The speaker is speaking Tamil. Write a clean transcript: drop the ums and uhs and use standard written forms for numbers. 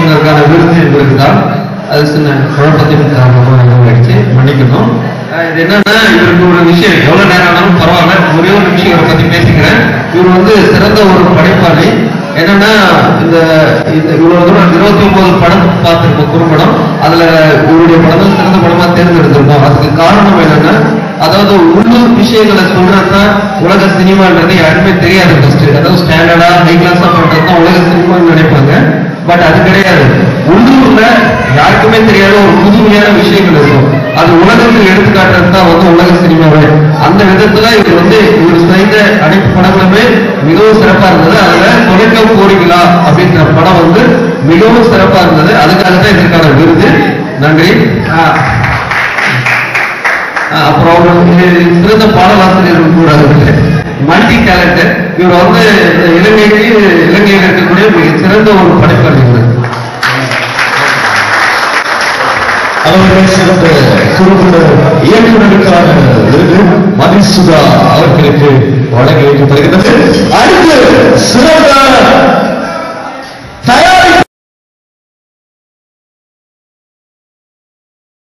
இயக்குனருக்கான விருது இவருக்கு தான். அது சின்ன குழப்பத்தின் காரணமாக ஆயிடுச்சு, மன்னிக்கணும். இது என்னன்னா, இவருக்கு ஒரு விஷயம் எவ்வளவு நேரம் ஆனாலும் பரவாயில்ல, ஒரே ஒரு விஷயம் இவரை பத்தி பேசிக்கிறேன். இவர் சிறந்த ஒரு படைப்பாளி. என்னன்னா, இந்த இவ்வளவு தூரம் 29 படம் பார்த்திருப்போம், குறும்படம். அதுல இவருடைய படம் தான் சிறந்த படமா தேர்ந்தெடுத்திருக்கோம். அதுக்கு காரணம் என்னன்னா, அதாவது உள்ளூர் விஷயங்களை சொல்றதுதான் உலக சினிமான்றது யாருமே தெரியாது. ஃபர்ஸ்ட் அதாவது ஸ்டாண்டர்டா ஹை கிளாஸா பண்றதுதான் உலக சினிமான்னு நினைப்பாங்க. பட் அது கிடையாது. உள்ளூர்ல யாருக்குமே தெரியாத ஒரு புதுமையான விஷயங்கள் இருக்கும். அது உலகத்துக்கு எடுத்துக்காட்டுறது தான் உலக சினிமாவே. அந்த விதத்துல இவர் செய்த அனைத்து படங்களுமே மிகவும் சிறப்பா இருந்தது. அதுல தொலைக்க போறீங்களா அப்படின்ற படம் மிகவும் சிறப்பா இருந்தது. அதுக்காக தான் இதற்கான விருது. நன்றி. அப்புறம் சிறந்த பாடலாசிரியர்கள் கூட மல்டி டேலண்டட். இவர் இலங்கையில் இருக்கக்கூடிய மிக சிறந்த ஒரு படைப்பாளர். அவர்கள் சிறந்த குறும்பட இயக்குநருக்கான விருது மதிசுதா அவர்களுக்கு வழங்கி வைக்கப்படுகிறது. அடுத்து சிறந்த